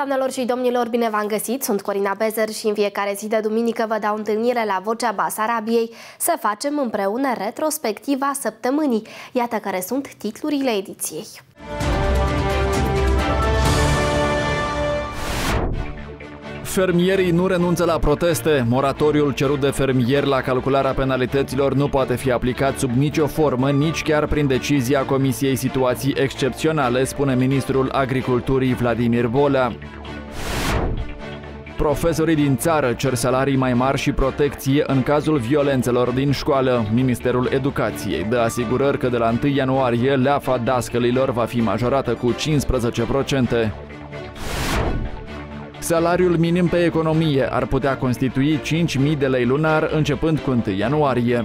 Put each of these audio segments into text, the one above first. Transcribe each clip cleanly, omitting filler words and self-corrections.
Doamnelor și domnilor, bine v-am găsit! Sunt Corina Bezer și în fiecare zi de duminică vă dau întâlnire la Vocea Basarabiei să facem împreună retrospectiva săptămânii. Iată care sunt titlurile ediției. Fermierii nu renunță la proteste. Moratoriul cerut de fermieri la calcularea penalităților nu poate fi aplicat sub nicio formă, nici chiar prin decizia Comisiei Situații Excepționale, spune ministrul Agriculturii Vladimir Bolea. Profesorii din țară cer salarii mai mari și protecție în cazul violențelor din școală. Ministerul Educației dă asigurări că de la 1 ianuarie leafa dascălilor va fi majorată cu 15%. Salariul minim pe economie ar putea constitui 5.000 de lei lunar începând cu 1 ianuarie.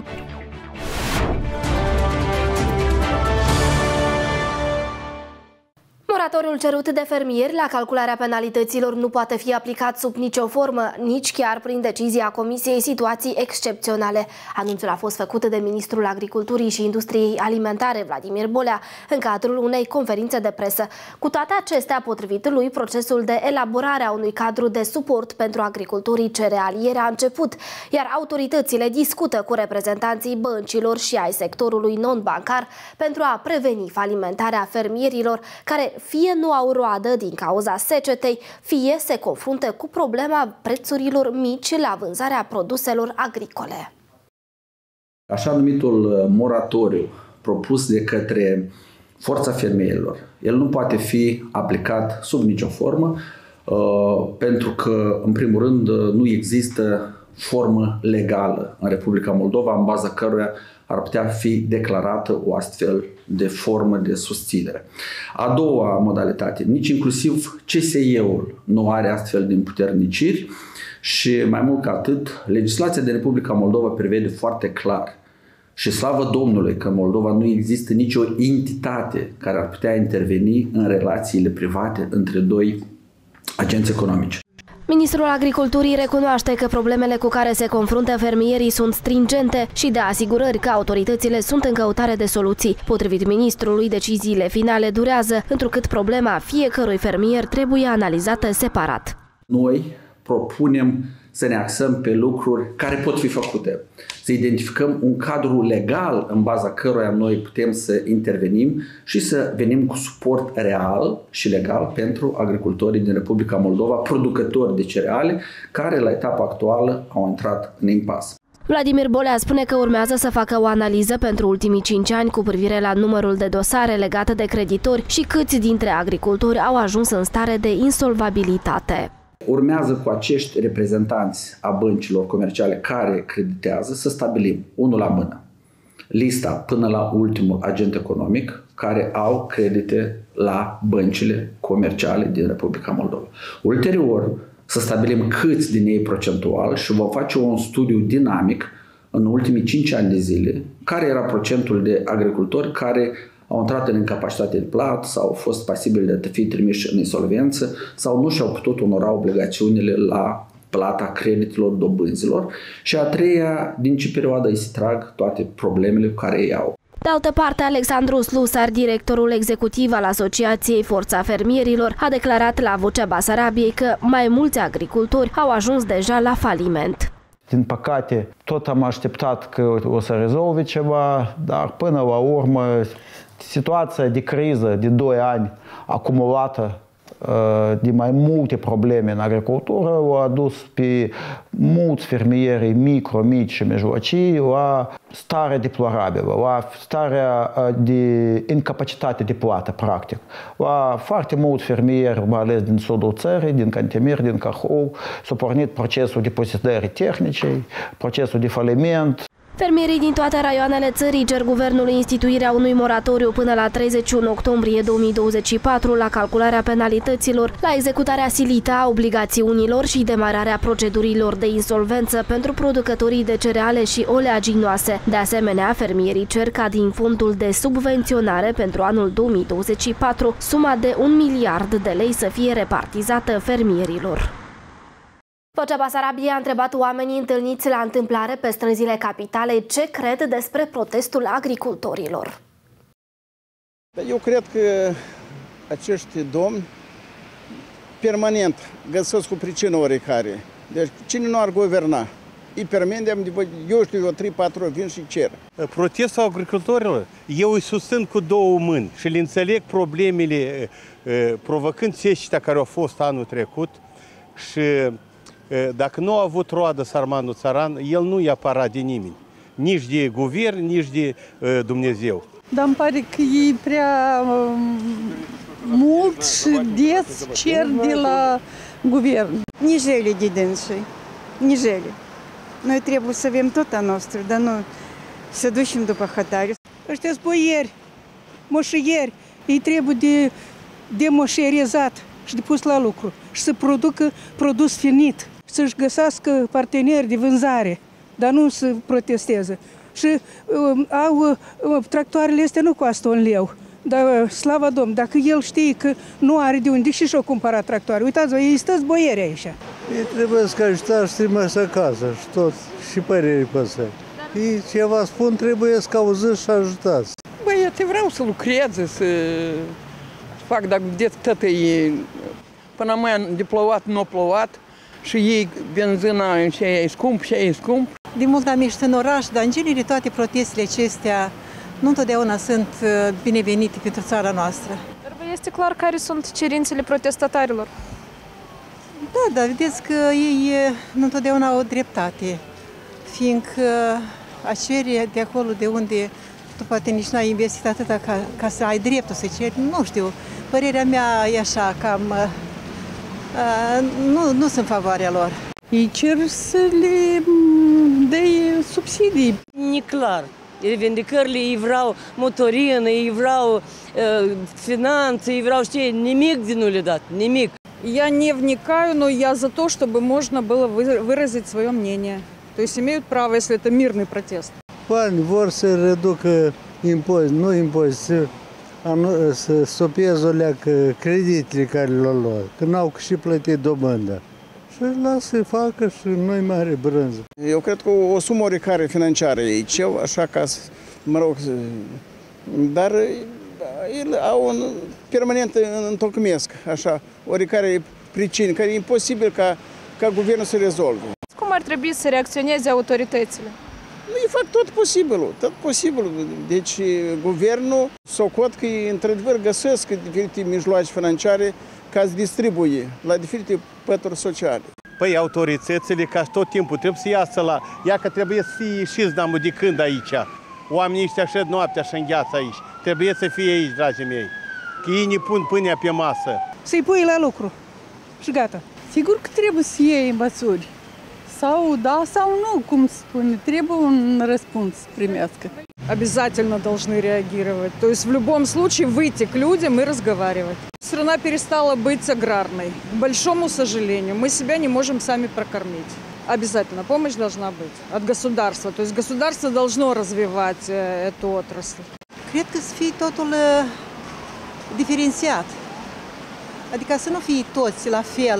Moratoriul cerut de fermieri la calcularea penalităților nu poate fi aplicat sub nicio formă, nici chiar prin decizia Comisiei Situații Excepționale. Anunțul a fost făcut de ministrul Agriculturii și Industriei Alimentare, Vladimir Bolea, în cadrul unei conferințe de presă. Cu toate acestea, potrivit lui, procesul de elaborare a unui cadru de suport pentru agricultorii cerealieri a început, iar autoritățile discută cu reprezentanții băncilor și ai sectorului non-bancar pentru a preveni falimentarea fermierilor care fie nu au roadă din cauza secetei, fie se confruntă cu problema prețurilor mici la vânzarea produselor agricole. Așa numitul moratoriu propus de către Forța Fermierilor, el nu poate fi aplicat sub nicio formă, pentru că, în primul rând, nu există formă legală în Republica Moldova în baza căruia ar putea fi declarată o astfel de formă de susținere. A doua modalitate, nici inclusiv CSE-ul nu are astfel de împuterniciri și mai mult ca atât, legislația din Republica Moldova prevede foarte clar și slavă Domnului că în Moldova nu există nicio entitate care ar putea interveni în relațiile private între doi agenți economici. Ministrul Agriculturii recunoaște că problemele cu care se confruntă fermierii sunt stringente și dă asigurări că autoritățile sunt în căutare de soluții. Potrivit ministrului, deciziile finale durează, întrucât problema fiecărui fermier trebuie analizată separat. Noi propunem să ne axăm pe lucruri care pot fi făcute, să identificăm un cadru legal în baza căruia noi putem să intervenim și să venim cu suport real și legal pentru agricultorii din Republica Moldova, producători de cereale, care la etapa actuală au intrat în impas. Vladimir Bolea spune că urmează să facă o analiză pentru ultimii 5 ani cu privire la numărul de dosare legate de creditori și câți dintre agricultori au ajuns în stare de insolvabilitate. Urmează cu acești reprezentanți a băncilor comerciale care creditează să stabilim, unul la mână, lista până la ultimul agent economic care au credite la băncile comerciale din Republica Moldova. Ulterior, să stabilim câți din ei procentual și vom face un studiu dinamic în ultimii 5 ani de zile, care era procentul de agricultori care au intrat în incapacitate de plată sau au fost pasibili de a fi trimiși în insolvență sau nu și-au putut onora obligațiunile la plata creditelor dobânzilor și a treia, din ce perioadă îi se trag toate problemele cu care ei au. De altă parte, Alexandru Slusar, directorul executiv al Asociației Forța Fermierilor, a declarat la Vocea Basarabiei că mai mulți agricultori au ajuns deja la faliment. Din păcate, tot am așteptat că o să rezolve ceva, dar până la urmă situația de criză de 2 ani acumulată de mai multe probleme în agricultură a adus pe mulți fermieri micro, mici și mijlocii la starea deplorabilă, la starea de incapacitate de plată, practic. La foarte mulți fermieri, mai ales din sudul țării, din Cantemir, din Cahul, s-a pornit procesul de posesări tehnice, procesul de faliment. Fermierii din toate raioanele țării cer guvernului instituirea unui moratoriu până la 31 octombrie 2024 la calcularea penalităților, la executarea silită a obligațiunilor și demararea procedurilor de insolvență pentru producătorii de cereale și oleaginoase. De asemenea, fermierii cer ca din fondul de subvenționare pentru anul 2024 suma de 1 miliard de lei să fie repartizată fermierilor. Vocea Basarabiei a întrebat oamenii întâlniți la întâmplare pe străzile capitalei ce cred despre protestul agricultorilor. Eu cred că acești domni permanent găsesc cu pricină oricare. Deci cine nu ar guverna? Îi permitem, eu știu, 3-4 vin și cer. Protestul agricultorilor, eu îi susțin cu două mâini și le înțeleg problemele provocând secetea care au fost anul trecut și dacă nu a avut roadă Sarmanul Țaran, el nu i-a parat de nimeni, nici de guvern, nici de Dumnezeu. Dar îmi pare că e prea mult și des cer de la guvern. Nici ele de dânsii, nici ele. Noi trebuie să avem tot a noastră, dar nu să ducem după hătare. Ăștia-s boieri, moșieri, ei trebuie de moșierizat și de pus la lucru și să producă produs finit, să-și găsească parteneri de vânzare, dar nu să protesteze. Și tractoarele astea nu costă 1 leu, dar slavă Domnului, dacă el știe că nu are de unde și și-o cumpărat tractoare, uitați-vă, ei stăți boieri aici. Ei trebuie să ajutați și trimis acasă și tot, și părerii pe să. Ei ceva spun, trebuie să auziți și ajutați. Băi, eu vreau să lucreze, să fac, dacă vedeți, tot e, până mai de plouat, nu a plouat și ei benzina și aia e scump, și aia e scump. De mult am ieșit în oraș, dar în genere toate protestele acestea nu întotdeauna sunt binevenite pentru țara noastră. Dar este clar care sunt cerințele protestatarilor? Da, dar vedeți că ei nu întotdeauna au dreptate, fiindcă a cere de acolo de unde tu poate nici nu ai investit atâta ca să ai dreptul să ceri, nu știu, părerea mea e așa, cam nu sunt în favoarea lor. Ei cer să le dea subsidii. E clar. Revendicările, ei vreau motorină, ei vreau finanțe, ei vreau, știi, nimic din nu le dat, nimic. Я не вникаю, но я за то, чтобы можно было выразить свое мнение. То есть имеют право, если это мирный протест. Bani vor să reducă impozit, nu impozit, să stopieze o leacă creditele care le-au luat, că n-au și plătit dobândă. Și lasă să facă și nu-i mare brânză. Eu cred că o sumă oricare financiară e cel, așa ca, mă rog, dar ele au un permanent întocmesc, așa, oricare pricini, care e imposibil ca guvernul să rezolve. Cum ar trebui să reacționeze autoritățile? Ei fac tot posibilul. Deci guvernul socot că într-adevăr găsesc diferite mijloace financiare ca să distribuie la diferite pături sociale. Păi autoritățile, ca tot timpul, trebuie să iasă la... Ia că trebuie să fie ieșiți de când aici. Oamenii ăștia șed noaptea și îngheață aici. Trebuie să fie aici, dragii mei. Că ei ne pun pâinea pe masă. Să-i pui la lucru. Și gata. Sigur că trebuie să iei măsuri. Sau да, sau nu, cum spune. Trebuie un răspuns să primească. Обязательно должны реагировать. То есть в любом случае выйти к людям и разговаривать. Страна перестала быть аграрной. К большому сожалению, мы себя не можем сами прокормить. Обязательно помощь должна быть от государства. То есть государство должно развивать эту отрасль. Cred că să fie totul diferențiat. Adică să nu fie toți la fel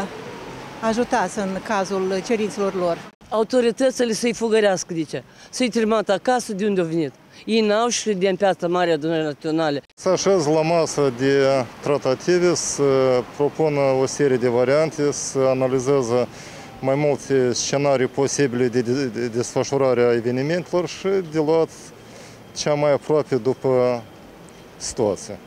ajutați în cazul cerințelor lor. Autoritățile să-i fugărească de ce? Să-i trimată acasă de unde au venit. Ei n-au și de în piața mare adunării naționale. Să așez la masă de tratative, să propună o serie de variante, să analizeze mai multe scenarii posibile de desfășurare a evenimentelor și de luat cea mai aproape după situație.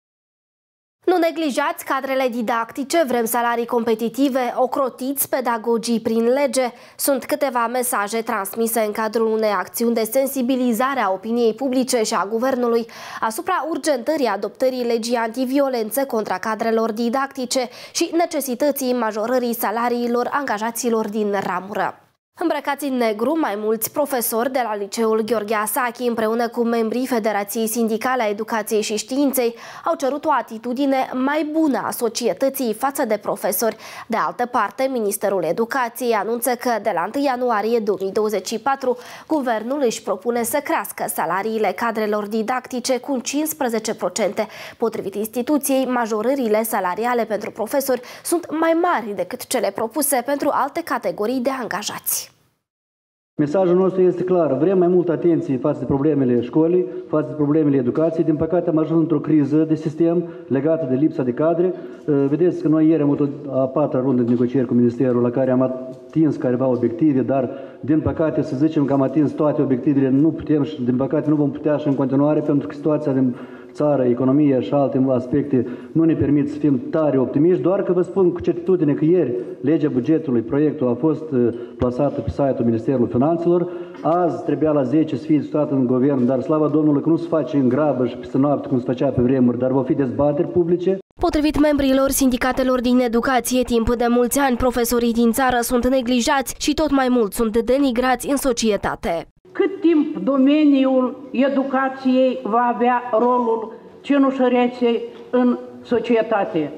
Nu neglijați cadrele didactice, vrem salarii competitive, ocrotiți pedagogii prin lege. Sunt câteva mesaje transmise în cadrul unei acțiuni de sensibilizare a opiniei publice și a guvernului asupra urgentării adoptării legii antiviolențe contra cadrelor didactice și necesității majorării salariilor angajaților din ramură. Îmbrăcați în negru, mai mulți profesori de la Liceul Gheorghe Asachi împreună cu membrii Federației Sindicale a Educației și Științei au cerut o atitudine mai bună a societății față de profesori. De altă parte, Ministerul Educației anunță că de la 1 ianuarie 2024 guvernul își propune să crească salariile cadrelor didactice cu 15%. Potrivit instituției, majorările salariale pentru profesori sunt mai mari decât cele propuse pentru alte categorii de angajați. Mesajul nostru este clar. Vrem mai multă atenție față de problemele școlii, față de problemele educației. Din păcate am ajuns într-o criză de sistem legată de lipsa de cadre. Vedeți că noi ieri am avut a patra rundă de negocieri cu Ministerul, la care am atins careva obiective, dar din păcate să zicem că am atins toate obiectivele, nu putem și din păcate nu vom putea și în continuare, pentru că situația din țară, economia și alte aspecte nu ne permit să fim tare optimiști, doar că vă spun cu certitudine că ieri legea bugetului, proiectul a fost plasată pe site-ul Ministerului Finanțelor. Azi trebuia la 10 să fie discutat în guvern, dar slavă Domnului că nu se face în grabă și peste noapte cum se făcea pe vremuri, dar vor fi dezbateri publice. Potrivit membrilor sindicatelor din educație, timp de mulți ani, profesorii din țară sunt neglijați și tot mai mult sunt denigrați în societate. Cât timp domeniul educației va avea rolul cenușăreței în societate?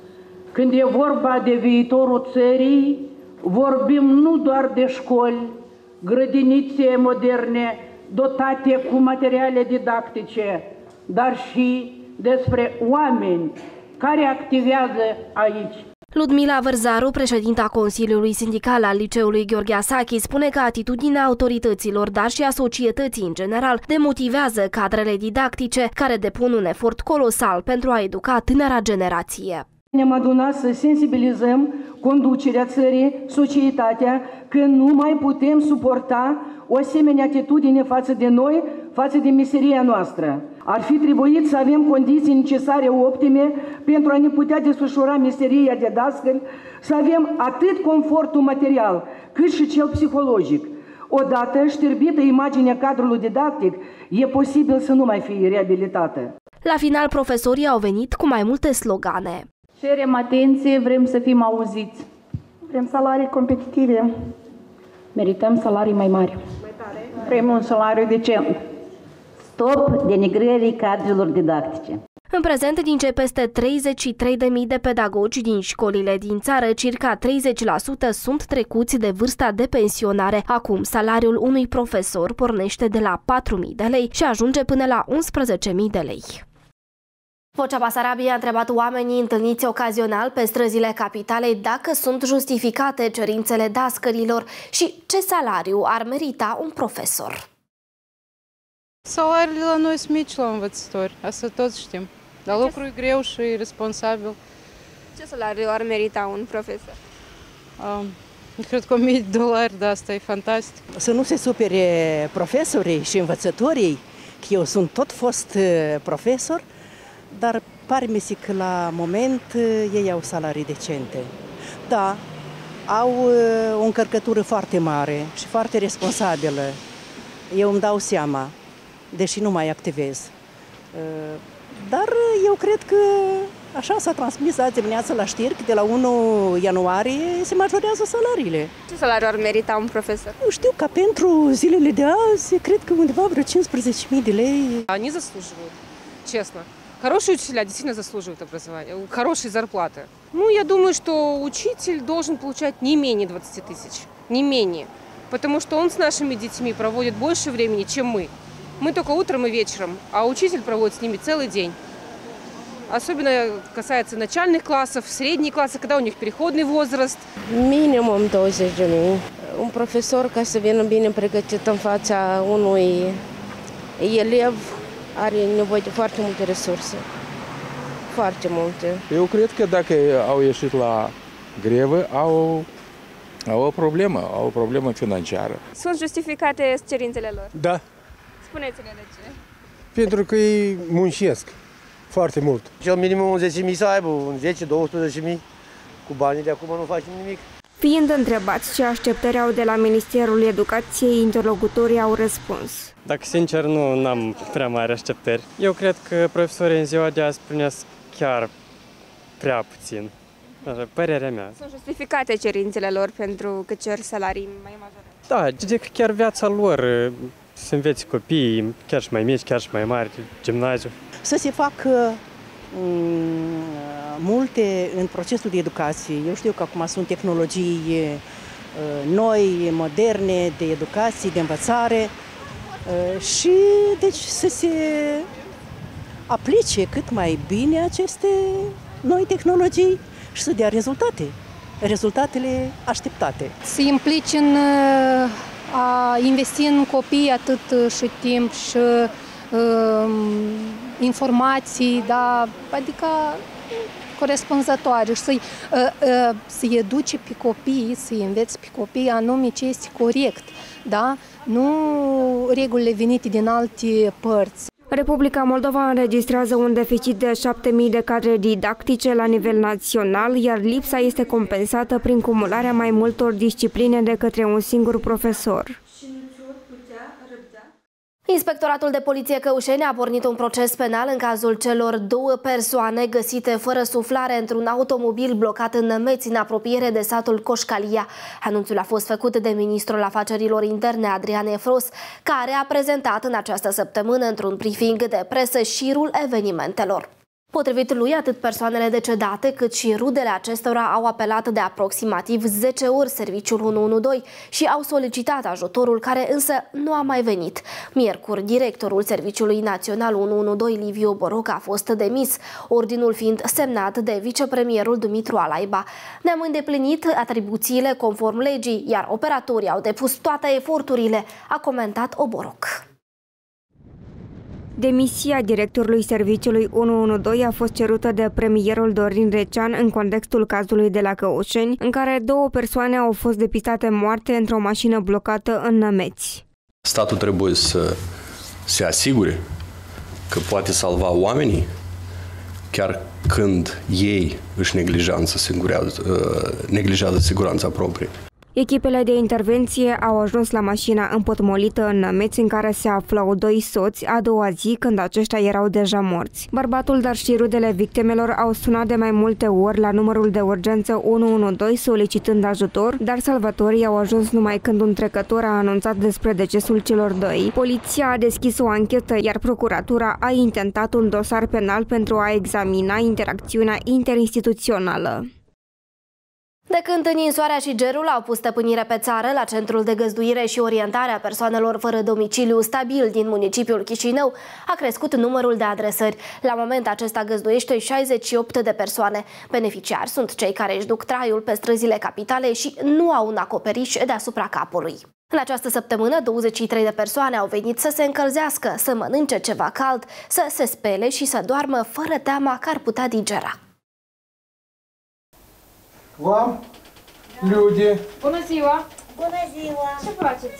Când e vorba de viitorul țării, vorbim nu doar de școli, grădinițe moderne, dotate cu materiale didactice, dar și despre oameni care activează aici. Ludmila Vărzaru, președinta Consiliului Sindical al Liceului Gheorghe Asachi, spune că atitudinea autorităților, dar și a societății în general, demotivează cadrele didactice, care depun un efort colosal pentru a educa tânăra generație. Ne-am adunat să sensibilizăm conducerea țării, societatea, că nu mai putem suporta o asemenea atitudine față de noi, față de meseria noastră. Ar fi trebuit să avem condiții necesare optime pentru a ne putea desfășura meseria de dascăl, să avem atât confortul material, cât și cel psihologic. Odată șterbită imaginea cadrului didactic, e posibil să nu mai fie reabilitată. La final, profesorii au venit cu mai multe slogane. Cerem atenție, vrem să fim auziți. Vrem salarii competitive. Merităm salarii mai mari. Vrem un salariu decent. Stop denigrării cadrelor didactice. În prezent, din ce peste 33.000 de pedagogi din școlile din țară, circa 30% sunt trecuți de vârsta de pensionare. Acum, salariul unui profesor pornește de la 4.000 de lei și ajunge până la 11.000 de lei. Vocea Basarabiei a întrebat oamenii întâlniți ocazional pe străzile capitalei dacă sunt justificate cerințele dascărilor și ce salariu ar merita un profesor. Salariile la noi sunt mici la învățători, asta toți știm. Dar lucrul e greu și responsabil. Ce salariu ar merita un profesor? Cred că $1.000, dar asta e fantastic. Să nu se supere profesorii și învățătorii, că eu sunt tot fost profesor, dar pare-mi că la moment ei au salarii decente. Da, au o încărcătură foarte mare și foarte responsabilă. Eu îmi dau seama, deși nu mai activez. Dar eu cred că așa s-a transmis azi dimineață la știri că de la 1 ianuarie se majorează salariile. Ce salariu ar merita un profesor? Nu știu, ca pentru zilele de azi, cred că undeva vreo 15.000 de lei. Они заслуживают, честно. Хорошие учителя действительно заслуживают образования, хорошей зарплаты. Ну, я думаю, что учитель должен получать не менее 20 тысяч, не менее. Потому что он с нашими детьми проводит больше времени, чем мы. Мы только утром и вечером, а учитель проводит с ними целый день. Особенно касается начальных классов, средние классы, когда у них переходный возраст. Minimum 20.000. Un profesor, ca să vină bine pregătit în fața unui elev, are nevoie de foarte multe resurse. Foarte multe. Eu cred că dacă au ieșit la grevă, au o problemă financiară. Sunt justificate cerințele lor? Da. Spuneți-ne de ce. Pentru că îi muncesc foarte mult. Cel minimum 10.000 să aibă, 10-12.000. Cu banii de acum nu facem nimic. Fiind întrebați ce așteptări au de la Ministerul Educației, interlocutorii au răspuns. Dacă sincer, nu am prea mari așteptări. Eu cred că profesorii în ziua de azi primesc chiar prea puțin. Așa, părerea mea. Sunt justificate cerințele lor pentru că cer salarii mai majore? Da, de că chiar viața lor să învețe copiii, chiar și mai mici, chiar și mai mari, gimnaziu. Să se facă multe în procesul de educație. Eu știu că acum sunt tehnologii noi, moderne, de educație, de învățare și deci să se aplice cât mai bine aceste noi tehnologii și să dea rezultatele așteptate. Să implici a investi în copii atât și timp și informații, da, adică corespunzătoare și să-i educe pe copii, să-i înveți pe copii anume ce este corect, da? Nu regulile venite din alte părți. Republica Moldova înregistrează un deficit de 7.000 de cadre didactice la nivel național, iar lipsa este compensată prin cumularea mai multor discipline de către un singur profesor. Inspectoratul de Poliție Căușeni a pornit un proces penal în cazul celor 2 persoane găsite fără suflare într-un automobil blocat în Nămeți, în apropiere de satul Coșcalia. Anunțul a fost făcut de ministrul afacerilor interne, Adrian Efros, care a prezentat în această săptămână într-un briefing de presă șirul evenimentelor. Potrivit lui, atât persoanele decedate cât și rudele acestora au apelat de aproximativ 10 ori serviciul 112 și au solicitat ajutorul, care însă nu a mai venit. Miercuri, directorul Serviciului Național 112, Liviu Boroc, a fost demis, ordinul fiind semnat de vicepremierul Dumitru Alaiba. Ne-am îndeplinit atribuțiile conform legii, iar operatorii au depus toate eforturile, a comentat Oboroc. Demisia directorului Serviciului 112 a fost cerută de premierul Dorin Recean în contextul cazului de la Căușeni, în care 2 persoane au fost depistate moarte într-o mașină blocată în Nămeți. Statul trebuie să se asigure că poate salva oamenii chiar când ei își neglijează siguranța proprie. Echipele de intervenție au ajuns la mașina împotmolită în Nămeți, în care se aflau 2 soți, a doua zi, când aceștia erau deja morți. Bărbatul, dar și rudele victimelor au sunat de mai multe ori la numărul de urgență 112 solicitând ajutor, dar salvatorii au ajuns numai când un trecător a anunțat despre decesul celor 2. Poliția a deschis o anchetă, iar procuratura a intentat un dosar penal pentru a examina interacțiunea interinstituțională. De când ninsoarea și gerul au pus stăpânire pe țară, la Centrul de Găzduire și Orientare a Persoanelor fără domiciliu stabil din municipiul Chișinău, a crescut numărul de adresări. La moment acesta găzduiește 68 de persoane. Beneficiari sunt cei care își duc traiul pe străzile capitale și nu au un acoperiș deasupra capului. În această săptămână, 23 de persoane au venit să se încălzească, să mănânce ceva cald, să se spele și să doarmă fără teama că ar putea digera. Вам, люди. Bună ziua! Bună ziua! Ce faceți?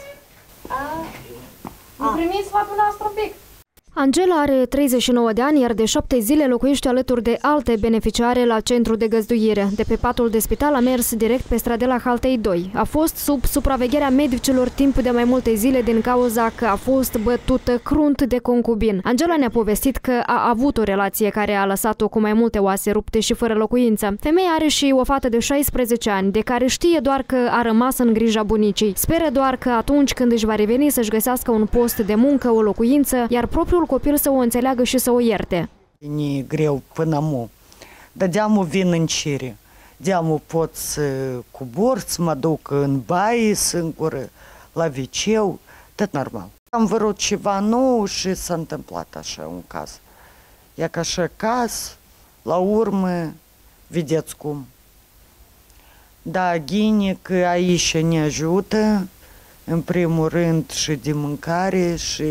Nu primiți sfatul nostru un pic? Angela are 39 de ani, iar de 7 zile locuiește alături de alte beneficiare la centru de găzduire. De pe patul de spital a mers direct pe stradela Haltei 2. A fost sub supravegherea medicilor timp de mai multe zile din cauza că a fost bătută crunt de concubin. Angela ne-a povestit că a avut o relație care a lăsat-o cu mai multe oase rupte și fără locuință. Femeia are și o fată de 16 ani, de care știe doar că a rămas în grija bunicii. Speră doar că atunci când își va reveni să-și găsească un post de muncă, o locuință, iar propriul copil să o înțeleagă și să o ierte. E greu până amu, dar de-amu vin în cire. De-amu pot să cobor, să mă duc în baie singură, la viceu, tot normal. Am vrut ceva nou și s-a întâmplat așa un caz. E ca așa caz, la urmă, vedeți cum. Da, ghine că aici ne ajută, în primul rând și de mâncare și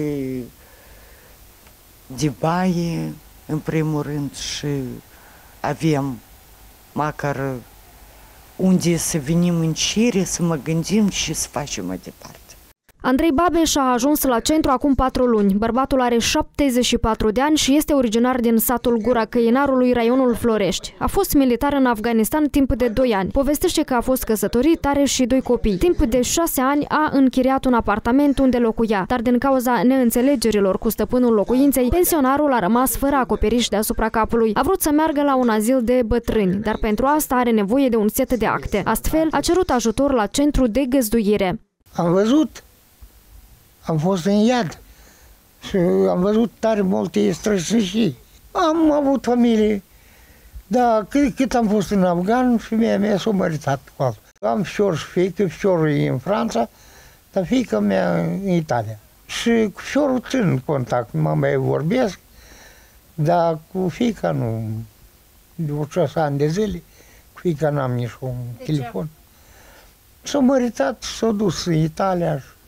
de baie, în primul rând, și avem măcar unde să venim în cire, să mă gândim și să facem mai departe. Andrei Babeș a ajuns la centru acum 4 luni. Bărbatul are 74 de ani și este originar din satul Gura Căinarului, raionul Florești. A fost militar în Afganistan timp de 2 ani. Povestește că a fost căsătorit, are și 2 copii. Timp de 6 ani a închiriat un apartament unde locuia, dar din cauza neînțelegerilor cu stăpânul locuinței, pensionarul a rămas fără acoperiș deasupra capului. A vrut să meargă la un azil de bătrâni, dar pentru asta are nevoie de un set de acte. Astfel, a cerut ajutor la centru de găzduire. Am văzut. Am fost în iad și am văzut tare multe strășnișii. Am avut familie, dar cât am fost în Afgan, femeia mea s-a măritat cu altul. Am fior și fiică, fiorul e în Franța, dar fiica mea în Italia. Și cu fiorul țin contact, mă mai vorbesc, dar cu fiica nu. De 6 ani de zile, cu fiica n-am nici un telefon. S-a măritat, s-a dus în Italia.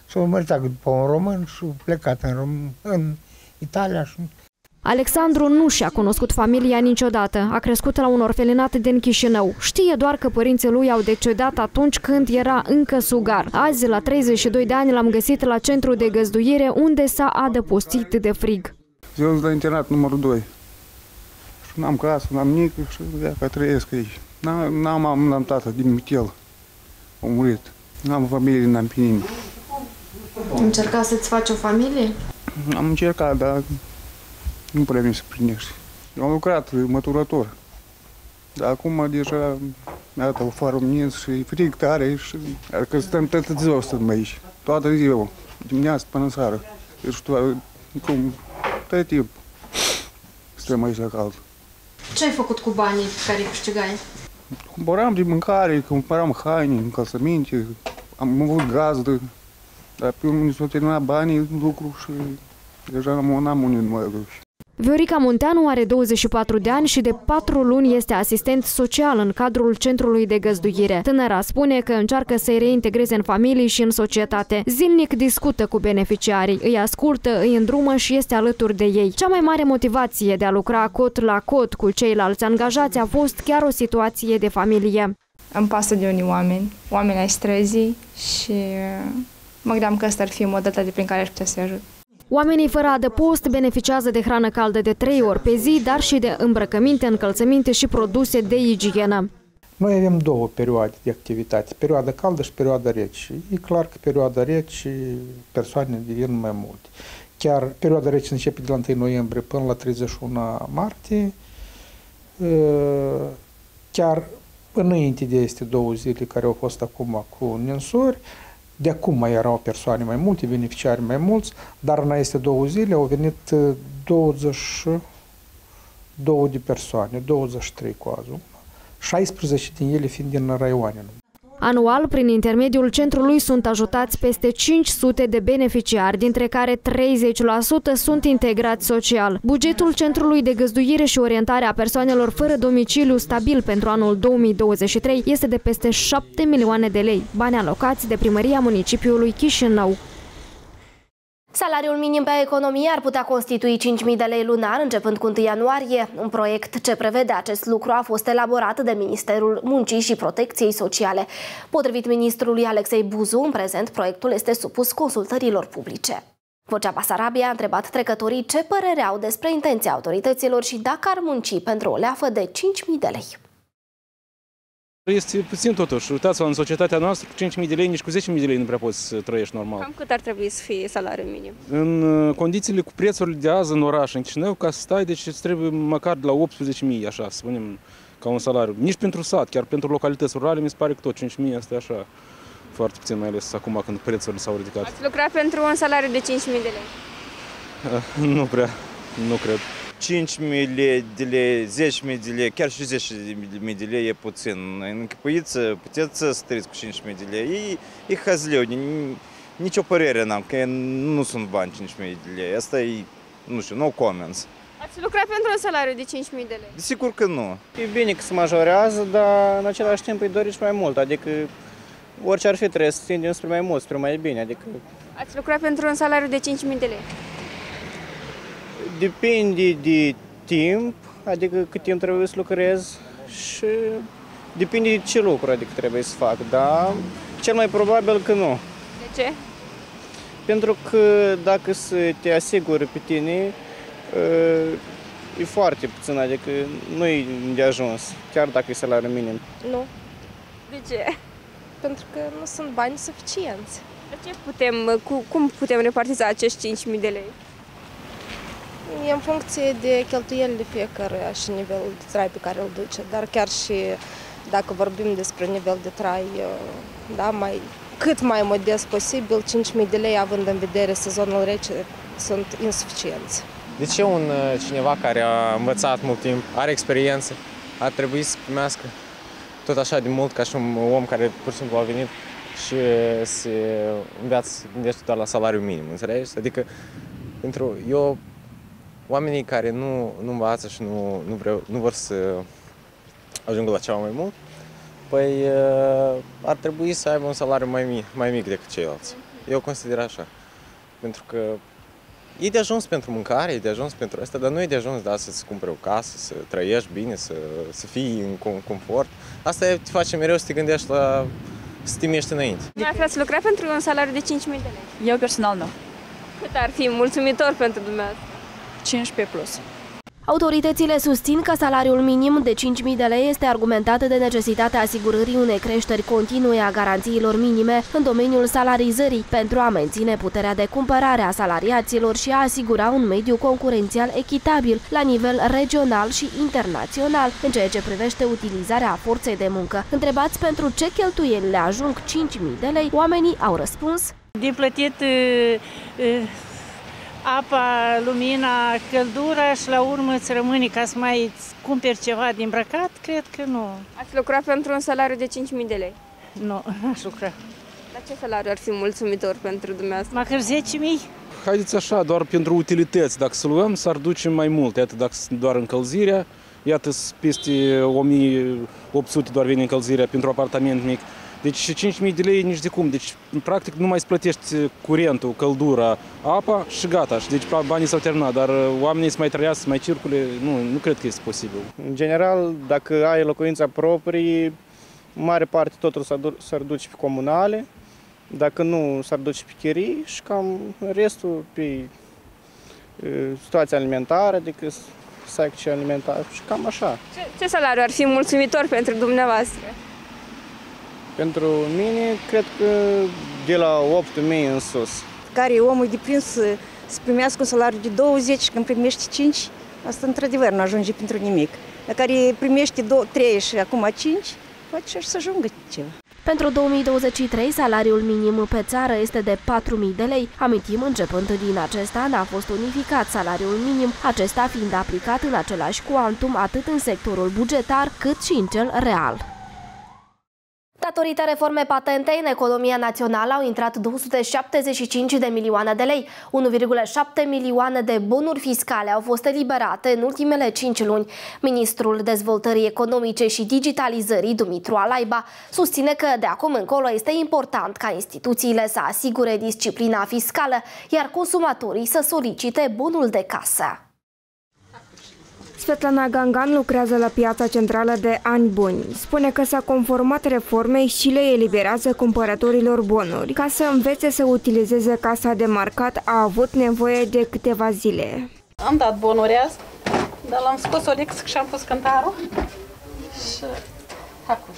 s-au măritat după un român și au plecat în Italia. Alexandru nu și-a cunoscut familia niciodată. A crescut la un orfelinat din Chișinău. Știe doar că părinții lui au decedat atunci când era încă sugar. Azi, la 32 de ani, l-am găsit la centru de găzduire, unde s-a adăpostit de frig. Eu la internat numărul 2. Și n-am casă, n-am nimic și că trăiesc aici. N-am mamă, n-am tată din Mitel. Au murit. N-am familie, n-am pe nimeni. Încerca să-ți faci o familie? Am încercat, dar nu prea mi se prinește. Eu am lucrat măturător. Dar acum deja mi-a dat o foară minț și frig tare și adică stăm toată ziua stăm aici. Toată ziua, dimineața până seara. Deci tot timpul stăm aici cald. Ce ai făcut cu banii care îi câștigai? Cumpăram de mâncare, cumpăram haine, încălțăminte, am avut gazdă, dar pe unde s-au terminat banii, lucru și deja n-am unde mai duc. Viorica Munteanu are 24 de ani și de 4 luni este asistent social în cadrul centrului de găzduire. Tânăra spune că încearcă să-i reintegreze în familie și în societate. Zilnic discută cu beneficiarii, îi ascultă, îi îndrumă și este alături de ei. Cea mai mare motivație de a lucra cot la cot cu ceilalți angajați a fost chiar o situație de familie. Îmi pasă de unii oameni ai străzii și mă gândeam că ăsta ar fi modalitatea prin care aș putea să-i ajut. Oamenii fără adăpost beneficiază de hrană caldă de 3 ori pe zi, dar și de îmbrăcăminte, încălțăminte și produse de igienă. Noi avem 2 perioade de activitate, perioada caldă și perioada rece. E clar că perioada rece persoane devin mai multe. Chiar perioada rece începe de la 1 noiembrie până la 31 martie. Chiar înainte de aceste 2 zile care au fost acum cu ninsori, de acum mai erau persoane mai multe, beneficiari mai mulți, dar în aceste 2 zile au venit 22 de persoane, 23 cu azi, 16 din ele fiind din raioane. Anual, prin intermediul centrului sunt ajutați peste 500 de beneficiari, dintre care 30% sunt integrați social. Bugetul centrului de găzduire și orientare a persoanelor fără domiciliu stabil pentru anul 2023 este de peste 7 milioane de lei, bani alocați de primăria municipiului Chișinău. Salariul minim pe economie ar putea constitui 5.000 de lei lunar începând cu 1 ianuarie. Un proiect ce prevede acest lucru a fost elaborat de Ministerul Muncii și Protecției Sociale. Potrivit ministrului Alexei Buzu, în prezent proiectul este supus consultărilor publice. Vocea Basarabia a întrebat trecătorii ce părere au despre intenția autorităților și dacă ar munci pentru o leafă de 5.000 de lei. Este puțin totuși. Uitați-vă, în societatea noastră, cu 5.000 de lei, nici cu 10.000 de lei nu prea poți să trăiești normal. Cam cât ar trebui să fie salariul minim? În condițiile cu prețurile de azi în oraș, în Chișinău, ca să stai, deci îți trebuie măcar de la 18.000, așa, să spunem, ca un salariu. Nici pentru sat, chiar pentru localități rurale, mi se pare că tot 5.000 este așa, foarte puțin, mai ales acum când prețurile s-au ridicat. Ați lucrat pentru un salariu de 5.000 de lei? Nu prea, nu cred. 5.000 de lei, 10.000 de lei, chiar și 10.000 de lei e puțin. Închipuiți să puteți să trăiți cu 5.000 de lei. E hazleu, nicio părere n-am, că nu sunt bani 5.000 de lei. Asta e, nu știu, no comments. Ați lucrat pentru un salariu de 5.000 de lei? Desigur că nu. E bine că se majorează, dar în același timp îi dorești mai mult, adică orice ar fi trebuie să tindem spre mai mult, spre mai bine. Adică... Ați lucrat pentru un salariu de 5.000 de lei? Depinde de timp, adică cât timp trebuie să lucrez și depinde de ce lucru adică trebuie să fac, dar cel mai probabil că nu. De ce? Pentru că dacă să te asiguri pe tine, e foarte puțin, adică nu e de ajuns, chiar dacă e salariul minim. Nu. De ce? Pentru că nu sunt bani suficienți. De ce cum putem repartiza acești 5.000 de lei? E în funcție de cheltuielile fiecăruia și nivelul de trai pe care îl duce, dar chiar și dacă vorbim despre nivel de trai, da, cât mai modest posibil, 5.000 de lei, având în vedere sezonul rece, sunt insuficienți. De ce cineva care a învățat mult timp, are experiență, ar trebui să primească tot așa de mult ca și un om care pur și simplu a venit și se gândește doar la salariul minim, înțelegi? Adică oamenii care nu învață și nu vor să ajungă la ceva mai mult, păi ar trebui să aibă un salariu mai mic decât ceilalți. Eu consider așa. Pentru că e de ajuns pentru mâncare, e de ajuns pentru asta, dar nu e de ajuns, da, să-ți cumperi o casă, să trăiești bine, să fii în confort. Asta te face mereu să te gândești să te miști înainte. Ați lucrat pentru un salariu de 5.000 de lei? Eu personal nu. Cât ar fi mulțumitor pentru dumneavoastră? 15 plus. Autoritățile susțin că salariul minim de 5.000 de lei este argumentat de necesitatea asigurării unei creșteri continue a garanțiilor minime în domeniul salarizării pentru a menține puterea de cumpărare a salariaților și a asigura un mediu concurențial echitabil la nivel regional și internațional în ceea ce privește utilizarea forței de muncă. Întrebați pentru ce cheltuieli le ajung 5.000 de lei, oamenii au răspuns: de plătit apa, lumina, căldura și la urmă îți rămâne ca să mai cumperi ceva de îmbrăcat, cred că nu. Ați lucrat pentru un salariu de 5.000 de lei? Nu, n-aș lucra. La ce salariu ar fi mulțumitor pentru dumneavoastră? Măcar 10.000? Haideți așa, doar pentru utilități. Dacă să luăm, s-ar duce mai mult. Iată, dacă doar încălzirea, iată, peste 1.800 doar vine încălzirea pentru apartament mic. Deci 5.000 de lei nici de cum. Deci, practic, nu mai îți plătești curentul, căldura, apa și gata. Și deci banii s-au terminat, dar oamenii să mai trăiască, să mai circule, nu cred că este posibil. În general, dacă ai locuința proprie, mare parte totul s-ar duce pe comunale, dacă nu s-ar duce pe chirii și cam restul pe situația alimentară, adică sac și alimentar și cam așa. Ce salariu ar fi mulțumitor pentru dumneavoastră? Pentru mine, cred că de la 8.000 în sus. Care omul de prins să primească un salariu de 20 și când primește 5, asta într-adevăr nu ajunge pentru nimic. Dar care primește 3 și acum 5, poate și să ajungă ceva. Pentru 2023, salariul minim pe țară este de 4.000 de lei. Amintim, începând din acest an a fost unificat salariul minim, acesta fiind aplicat în același cuantum atât în sectorul bugetar cât și în cel real. Datorită reformei patentei, în economia națională au intrat 275 de milioane de lei. 1,7 milioane de bonuri fiscale au fost eliberate în ultimele 5 luni. Ministrul Dezvoltării Economice și Digitalizării, Dumitru Alaiba, susține că de acum încolo este important ca instituțiile să asigure disciplina fiscală, iar consumatorii să solicite bonul de casă. Svetlana Gangan lucrează la piața centrală de ani buni. Spune că s-a conformat reformei și le eliberează cumpărătorilor bonuri. Ca să învețe să utilizeze casa de marcat, a avut nevoie de câteva zile. Am dat bonuri azi, dar l-am scos Orex și am pus cântarul și hacuș.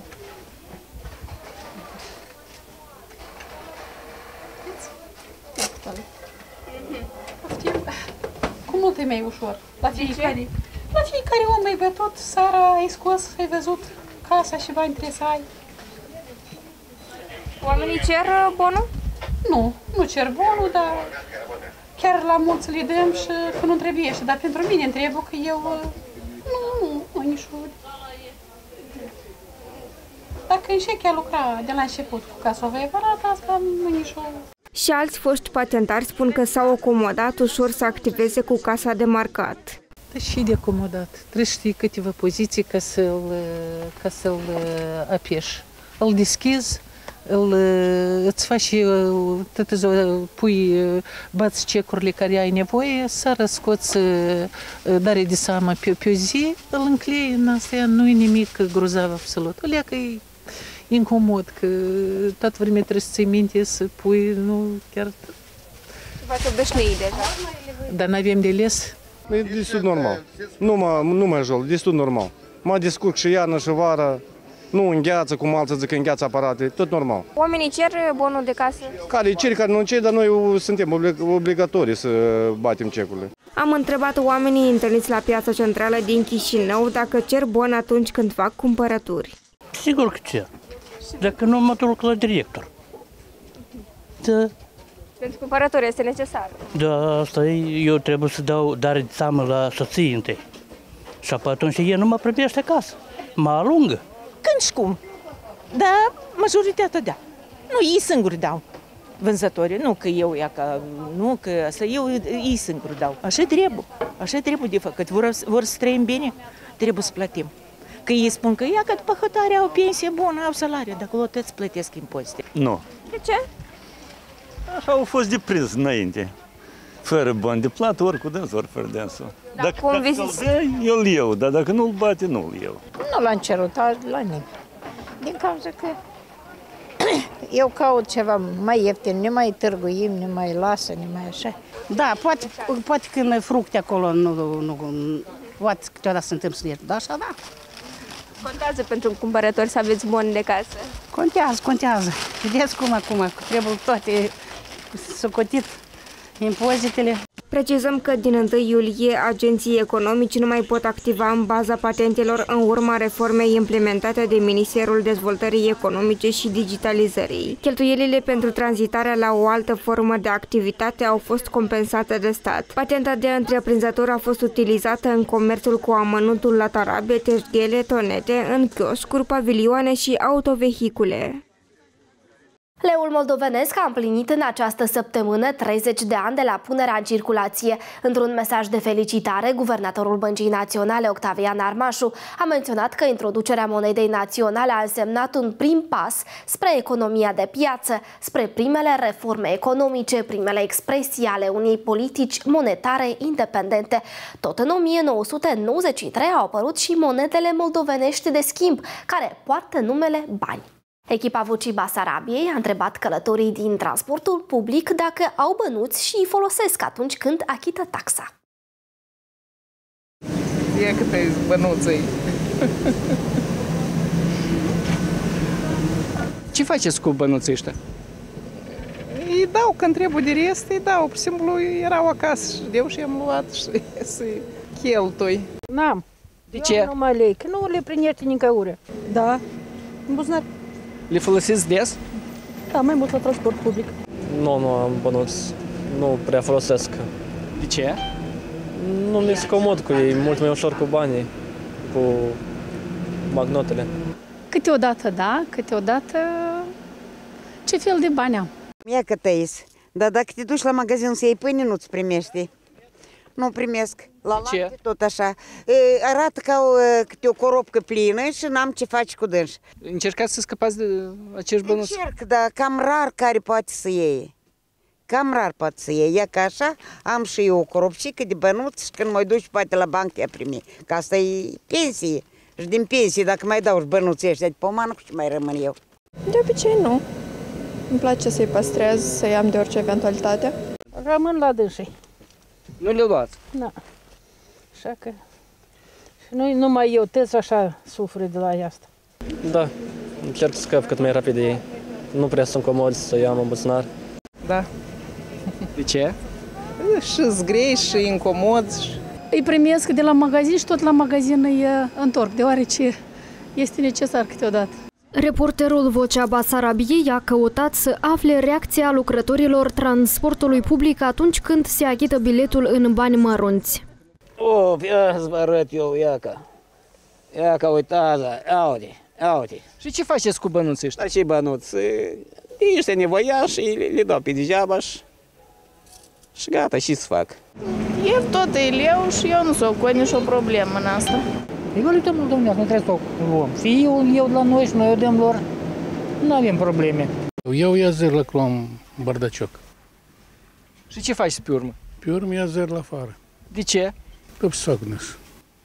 Cu mult e mai ușor. La fiecare om ai bătut, seara ai scos, ai văzut casa și bani trebuie să ai. Oamenii cer bonul? Nu cer bonul, dar chiar la mulți le dăm și că nu trebuie. Dar pentru mine îmi trebuie că eu nu nici o... Dacă înșechea lucra de la început cu casa văievărat, asta nu nici o... Și alți foști patentari spun că s-au acomodat ușor să activeze cu casa de marcat. Și de acomodat. Trebuie să știi câteva poziții ca să-l apeși. Îl deschizi, îți faci, pui, bați cecurile care ai nevoie, să scoți dare de seamă pe o zi, îl înclei în asta, nu e nimic grozav absolut. Alea că e incomod, că toată vremea trebuie să ții minte, să pui, nu chiar... V-ați obișnuit deja? Dar n-avem de ales. E destul normal. Nu mă jol, destul normal. Mă descurc și iarnă și vară, nu îngheață, cum alții zic că îngheață aparate, tot normal. Oamenii cer bonul de casă? Care cer, care nu cer, dar noi suntem obligatorii să batem cecurile. Am întrebat oamenii întâlniți la piața centrală din Chișinău dacă cer bon atunci când fac cumpărături. Sigur că cer. Dacă nu, mă duc la director. Da. Pentru cumpărători este necesar. Da, asta e, eu trebuie să dau dare de seamă la soție întâi. Și apoi atunci ei nu mă primește acasă. Mă alungă. Când și cum? Da, majoritatea da. Nu, ei singuri dau. Vânzătorii, nu că eu ia ca, nu că asta, eu ei singuri dau. Așa trebuie de făcut. Vor să trăim bine, trebuie să plătim. Că ei spun că ia că după hotare au pensie bună, au salarie, dar acolo toți plătesc impozite. Nu. De ce? Așa au fost de prins înainte. Fără bani de plată, ori cu dânsul, ori fără dânsul. Dacă îl dă, eu îl iau, dar dacă nu îl bate, nu îl iau. Nu l-am cerut la nimeni. Din cauza că eu caut ceva mai ieftin, ne mai târguim, ne mai lasă, ne mai așa. Da, poate când e fructe acolo, poate câteodată se întâmplă să dar așa, da. Contează pentru un cumpărător să aveți bani de casă? Contează. Vedeți cum acum, trebuie toate socotit, impozitele. Precizăm că din 1 iulie agenții economici nu mai pot activa în baza patentelor în urma reformei implementate de Ministerul Dezvoltării Economice și Digitalizării. Cheltuielile pentru tranzitarea la o altă formă de activitate au fost compensate de stat. Patenta de întreprinzător a fost utilizată în comerțul cu amănuntul la tarabe, teșghele, tonete, în chioscuri, pavilioane și autovehicule. Leul moldovenesc a împlinit în această săptămână 30 de ani de la punerea în circulație. Într-un mesaj de felicitare, guvernatorul Băncii Naționale, Octavian Armașu, a menționat că introducerea monedei naționale a însemnat un prim pas spre economia de piață, spre primele reforme economice, primele expresii ale unei politici monetare independente. Tot în 1993 au apărut și monedele moldovenești de schimb, care poartă numele bani. Echipa Vocii Basarabiei a întrebat călătorii din transportul public dacă au bănuți și îi folosesc atunci când achită taxa. E câte bănuții. Ce faceți cu bănuții ăștia? Îi dau când trebuie de rest, îi dau. Pur și simplu erau acasă și eu și am luat și să cheltui. N-am. De ce? Nu mă lei, că nu le primește nicăiură. Da, în buzunar. Le folosiți des? Da, mai mult la transport public. Nu am bănuți. Nu prea folosesc. De ce? Nu mi se comod cu ei, mult mai ușor cu banii, cu bancnotele. Câteodată da, câteodată ce fel de bani am. Ia că tăis, dar dacă te duci la magazin să iei pâine, nu-ți primești. Nu primesc. La lapte tot așa. Arată ca câte o coropcă plină și n-am ce face cu dânsi. Încercați să scăpați de acești bănuți? Încerc, dar cam rar care poate să iei. Cam rar poate să iei. Ia că așa, am și eu o coropcică de bănuți și când mă duci poate la bancă te-a primi. Că asta e pensie. Și din pensie, dacă mai dau și bănuții ăștia de pomană, cu ce mai rămân eu? De obicei nu. Îmi place să-i păstrez, să-i am de orice eventualitate. Rămân la dânsii. Nu le luați? Nu. Așa că... Și nu numai eu, toți așa suferi de la asta. Da, încerc să scap cât mai rapid de ei. Nu prea sunt comodi să iau în buzunar. Da. De ce? Și-s grei și incomod. Îi primesc de la magazin și tot la magazin îi întorc, deoarece este necesar câteodată. Reporterul Vocea Basarabiei a căutat să afle reacția lucrătorilor transportului public atunci când se achită biletul în bani mărunți. Ia să vă arăt eu, ia ca uitați, uite. Și ce faceți cu bănuții ăștia? Ce bănuți? Niște nevoiași, le dau pe degeaba și gata, și să fac. El tot e leu și eu nu s-o nicio problemă în asta. Evoluăm, domnule, nu trebuie să o luăm. Fie eu iau de la noi și noi o dăm lor. Nu avem probleme. Eu ia zer la clom bardacioc. Și ce faci pe urmă? Pe urmă ia zer la afară. De ce? Pe socnăs.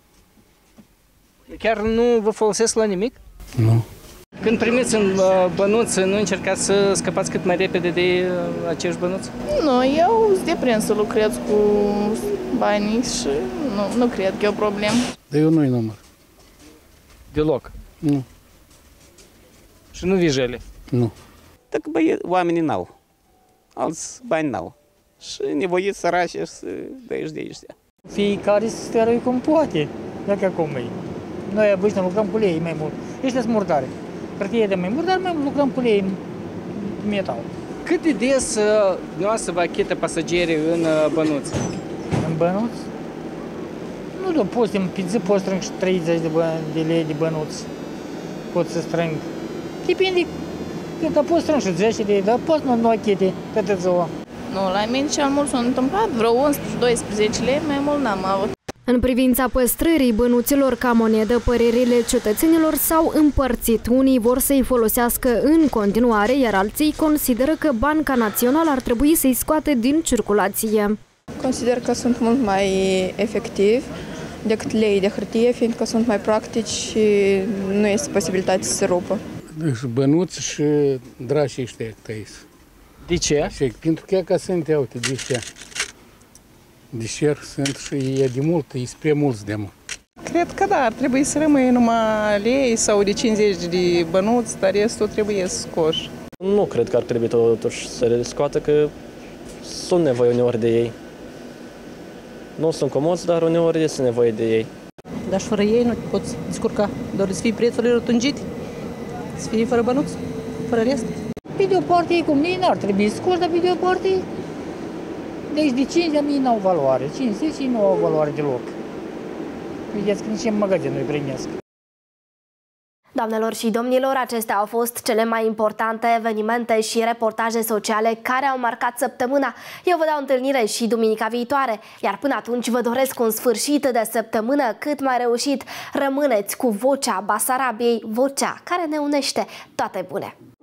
Chiar nu vă folosesc la nimic? Nu. Când primiți în bănuți, nu încercați să scăpați cât mai repede de acești bănuți? Nu, eu sunt deprins să lucrez cu banii și nu cred că e o problemă. Dar eu nu-i număr. Deloc? Nu. Și nu vijele? Nu. Dacă oamenii n-au, alți bani n-au. Și nevoiți săraci să dăiești de aici. Fiecare să stă cum poate, dacă acum e. Noi obișnuit lucrăm cu lei mai mult. Ăștia sunt murdare. Prătie de mai mult, dar mai lucrăm cu lei metal. Cât de des dumneavoastră vă achită pasagerii în bănuți? În bănuți? Nu, dar poți, pe zi poți strâng și 30 de lei de bănuți. Pot să strâng. Depinde. Dar poți strâng și 10 lei, dar poți nu achite toată ziua. Nu, la mine cel mult s-a întâmplat vreo 11-12 lei, mai mult n-am avut. În privința păstrării bănuților ca monedă, părerile cetățenilor s-au împărțit. Unii vor să-i folosească în continuare, iar alții consideră că Banca Națională ar trebui să-i scoate din circulație. Consider că sunt mult mai efectivi decât lei de hârtie, fiindcă sunt mai practici și nu este posibilitate să se rupă. Deci bănuți și drașii ăștia tăiți. De ce? Pentru că ca sunt, uite, de ce? De cer sunt și e de mult, e spre mulți de mult. Cred că da, ar trebui să rămâie numai lei sau de 50 de bănuți, dar restul trebuie scoși. Nu cred că ar trebui totuși să le scoată, că sunt nevoie uneori de ei. Nu sunt comozi, dar uneori este nevoie de ei. Dar și fără ei nu te poți descurca. Doar să fie prețurile rotunjite, să fie fără bănuți, fără rest. Pe de o parte, cum ei n-ar trebui scoși, dar pe de o parte, deci de 5 de mii n-au valoare, 50 nu au valoare deloc. Vedeți că nici în magazin nu-i primesc. Doamnelor și domnilor, acestea au fost cele mai importante evenimente și reportaje sociale care au marcat săptămâna. Eu vă dau întâlnire și duminica viitoare, iar până atunci vă doresc un sfârșit de săptămână cât mai reușit. Rămâneți cu Vocea Basarabiei, vocea care ne unește. Toate bune!